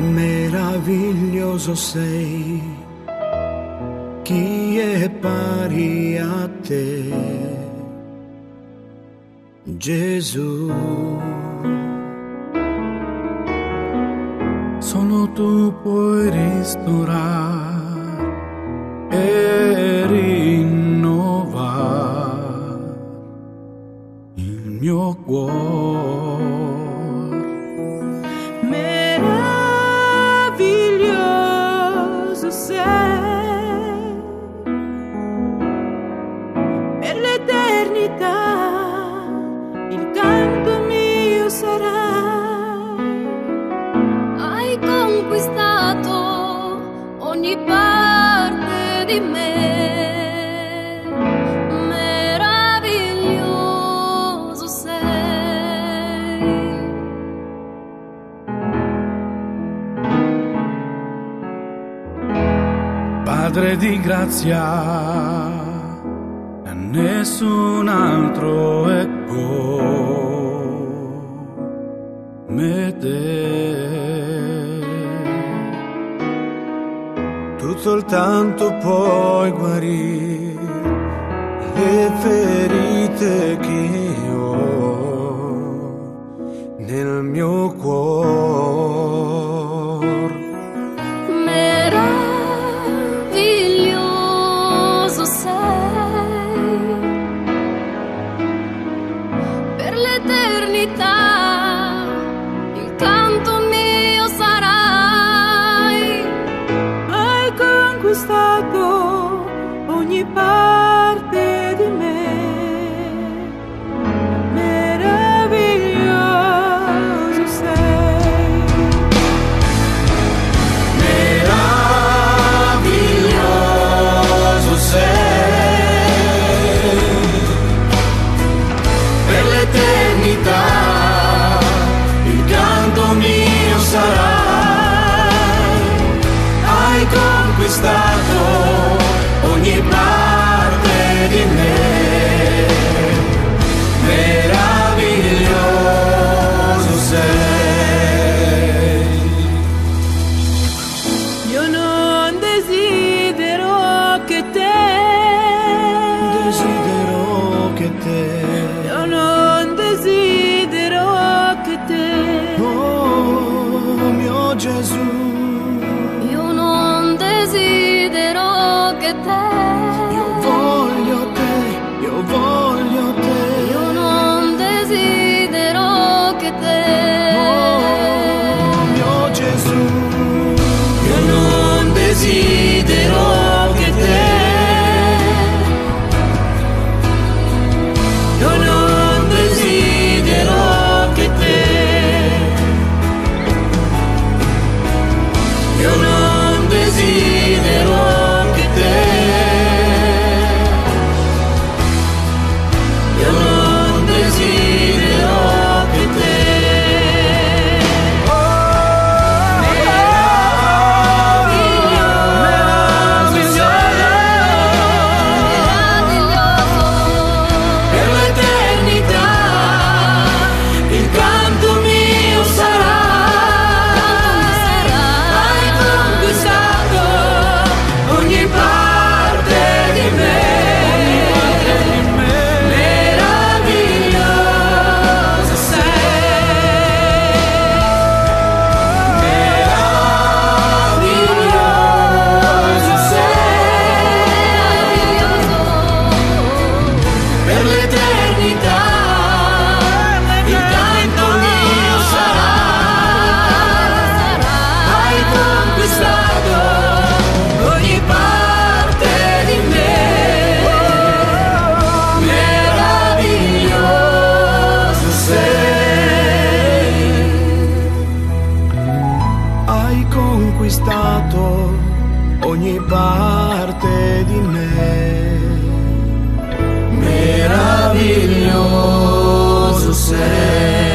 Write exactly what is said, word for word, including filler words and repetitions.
Meraviglioso sei, chi è pari a te, Gesù. Solo tu puoi ristorare e rinnovare il mio cuore. Meraviglioso sei, per l'eternità il canto mio sarà. Hai conquistato ogni parte di me. Meraviglioso sei. Padre di grazia, a nessun altro è come te. Tu soltanto puoi guarire le ferite che ho nel mio cuore. Meraviglioso sei, per l'eternità il canto mio sarai. Hai conquistato ogni parte di me. Meraviglioso sei. Meraviglioso sei, per l'eternità il canto mio sarai. Hai conquistato ogni parte di me. Meraviglioso sei. Io non desidero che te, Desidero che te, io non desidero che te, oh mio Gesù, Io non desidero che te. io voglio te, io voglio te, Io non desidero che te. oh mio Gesù, io non desidero che te, io non desidero che te, io non desidero che te, io non desidero che te. Meraviglioso sei, per l'eternità il canto mio sarà. Hai conquistato ogni parte di me. Meraviglioso sei, meraviglioso sei, per l'eternità il canto mio sarà. Hai conquistato ogni parte di me. Meraviglioso sei. Hai conquistato ogni parte di me. Meraviglioso sei.